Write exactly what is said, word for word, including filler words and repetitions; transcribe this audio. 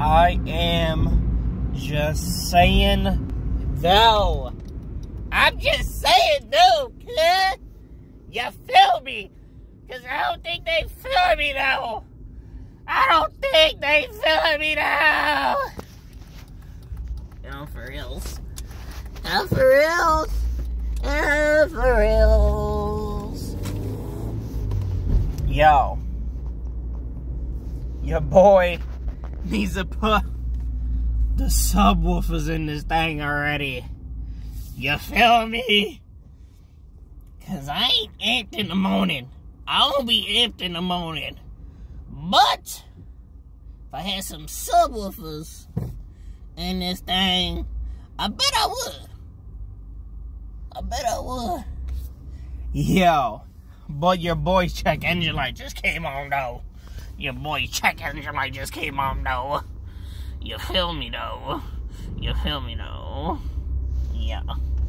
I am just saying no. I'm just saying no, kid. You feel me? Because I don't think they feel me now. I don't think they feel me now. No, for reals. No, for reals. No, for reals. Yo. Your boy needs to put the subwoofers in this thing already. You feel me? Cause I ain't amped in the morning. I won't be amped in the morning. But if I had some subwoofers in this thing, I bet I would. I bet I would. Yo, but your boy's check engine light just came on though. Your boy's check engine light just came on though. You feel me though? You feel me though? Yeah.